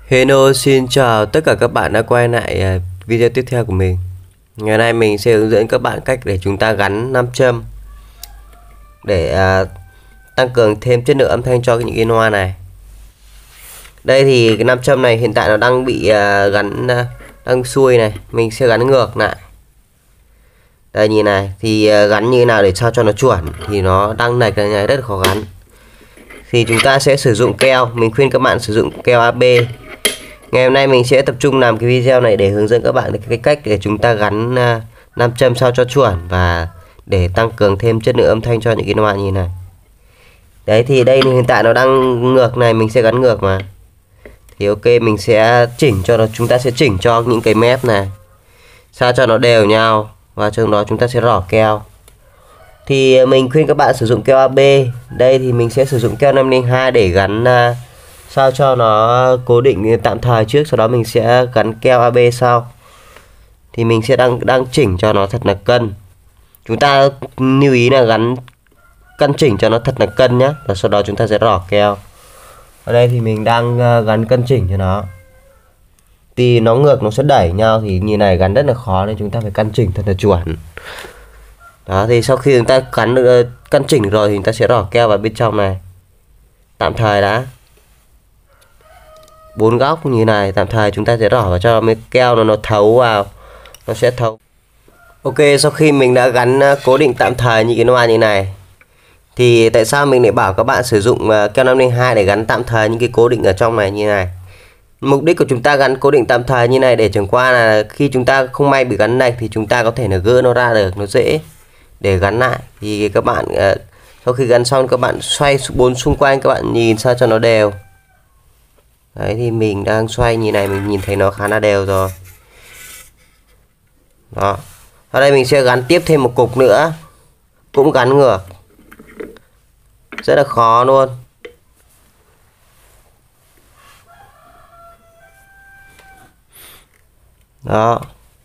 Hello, xin chào tất cả các bạn đã quay lại video tiếp theo của mình. Ngày nay mình sẽ hướng dẫn các bạn cách để chúng ta gắn nam châm để tăng cường thêm chất lượng âm thanh cho những cái loa này. Đây thì cái nam châm này hiện tại nó đang bị gắn đang xuôi này, mình sẽ gắn ngược lại. Đây nhìn này thì gắn như thế nào để sao cho nó chuẩn thì nó đang lệch này rất là khó gắn. Thì chúng ta sẽ sử dụng keo, mình khuyên các bạn sử dụng keo AB. Ngày hôm nay mình sẽ tập trung làm cái video này để hướng dẫn các bạn cái cách để chúng ta gắn nam châm sao cho chuẩn và để tăng cường thêm chất lượng âm thanh cho những cái loa như thế này. Đấy thì đây hiện tại nó đang ngược này, mình sẽ gắn ngược mà. Thì ok, mình sẽ chỉnh cho nó, chúng ta sẽ chỉnh cho những cái mép này sao cho nó đều nhau và trong đó chúng ta sẽ rỏ keo. Thì mình khuyên các bạn sử dụng keo AB. Đây thì mình sẽ sử dụng keo 502 để gắn sao cho nó cố định tạm thời trước, sau đó mình sẽ gắn keo AB sau. Thì mình sẽ đang chỉnh cho nó thật là cân. Chúng ta lưu ý là gắn căn chỉnh cho nó thật là cân nhé, và sau đó chúng ta sẽ rỏ keo. Ở đây thì mình đang gắn cân chỉnh cho nó. Thì nó ngược nó sẽ đẩy nhau thì như này gắn rất là khó nên chúng ta phải căn chỉnh thật là chuẩn. Đó thì sau khi chúng ta gắn được căn chỉnh được rồi thì chúng ta sẽ rỏ keo vào bên trong này. Tạm thời đã. 4 góc như này tạm thời chúng ta sẽ rỏ vào cho mấy keo nó thấu vào, nó sẽ thấu. Ok, sau khi mình đã gắn cố định tạm thời những cái loa như này thì tại sao mình lại bảo các bạn sử dụng keo 502 để gắn tạm thời những cái cố định ở trong này như này? Mục đích của chúng ta gắn cố định tạm thời như này để chẳng qua là khi chúng ta không may bị gắn lệch thì chúng ta có thể là gỡ nó ra được, nó dễ để gắn lại. Thì các bạn sau khi gắn xong các bạn xoay 4 xung quanh, các bạn nhìn sao cho nó đều. Đấy thì mình đang xoay như này, mình nhìn thấy nó khá là đều rồi. Đó. Ở đây mình sẽ gắn tiếp thêm một cục nữa, cũng gắn ngược. Rất là khó luôn. Đó.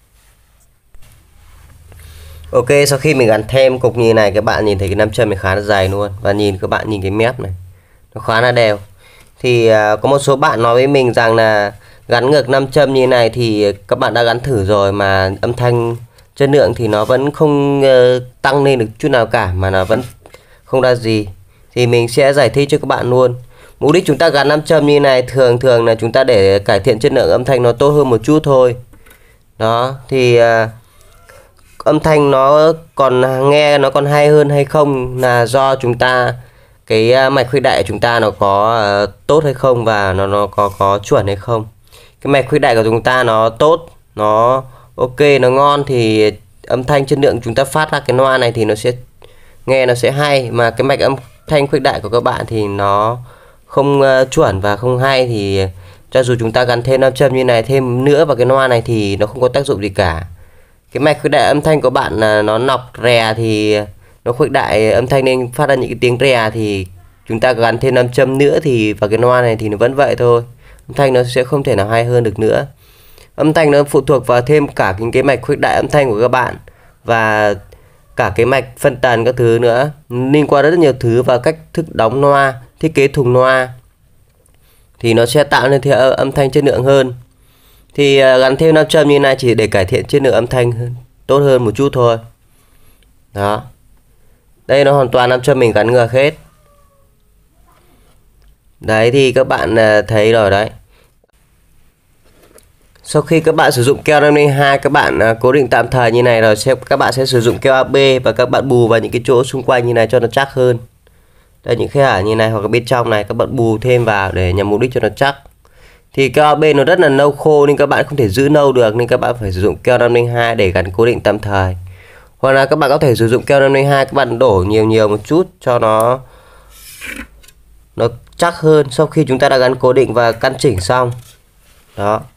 Ok, sau khi mình gắn thêm cục như này, các bạn nhìn thấy cái nam châm này khá là dày luôn. Và các bạn nhìn cái mép này, nó khá là đều. Thì có một số bạn nói với mình rằng là gắn ngược nam châm như này thì các bạn đã gắn thử rồi mà âm thanh chất lượng thì nó vẫn không tăng lên được chút nào cả, mà nó vẫn không ra gì. Thì mình sẽ giải thích cho các bạn luôn. Mục đích chúng ta gắn nam châm như này thường là chúng ta để cải thiện chất lượng âm thanh nó tốt hơn một chút thôi. Đó thì âm thanh nó còn nghe nó còn hay hơn hay không là do chúng ta cái mạch khuếch đại của chúng ta nó có tốt hay không và nó có chuẩn hay không. Cái mạch khuếch đại của chúng ta nó tốt, nó ok, nó ngon thì âm thanh chất lượng chúng ta phát ra cái loa này thì nó sẽ nghe nó sẽ hay. Mà cái mạch âm thanh khuếch đại của các bạn thì nó không chuẩn và không hay thì cho dù chúng ta gắn thêm nam châm như này thêm nữa vào cái loa này thì nó không có tác dụng gì cả. Cái mạch khuếch đại âm thanh của bạn là nó nọc rè thì nó khuếch đại âm thanh nên phát ra những cái tiếng rè, thì chúng ta gắn thêm nam châm nữa thì vào cái loa này thì nó vẫn vậy thôi, âm thanh nó sẽ không thể nào hay hơn được nữa. Âm thanh nó phụ thuộc vào thêm cả những cái mạch khuếch đại âm thanh của các bạn và cả cái mạch phân tần các thứ nữa, liên quan rất nhiều thứ và cách thức đóng loa, thiết kế thùng loa thì nó sẽ tạo nên theo âm thanh chất lượng hơn. Thì gắn thêm nam châm như này chỉ để cải thiện chất lượng âm thanh tốt hơn một chút thôi. Đó. Đây nó hoàn toàn nam châm mình gắn ngược hết. Đấy thì các bạn thấy rồi đấy. Sau khi các bạn sử dụng keo 502 các bạn cố định tạm thời như này rồi, các bạn sẽ sử dụng keo AB và các bạn bù vào những cái chỗ xung quanh như này cho nó chắc hơn. Đây những khe hở như này hoặc là bên trong này các bạn bù thêm vào để nhằm mục đích cho nó chắc. Thì keo AB nó rất là lâu khô nên các bạn không thể giữ lâu được, nên các bạn phải sử dụng keo 502 để gắn cố định tạm thời. Hoặc là các bạn có thể sử dụng keo 502 các bạn đổ nhiều một chút cho nó chắc hơn sau khi chúng ta đã gắn cố định và căn chỉnh xong. Đó.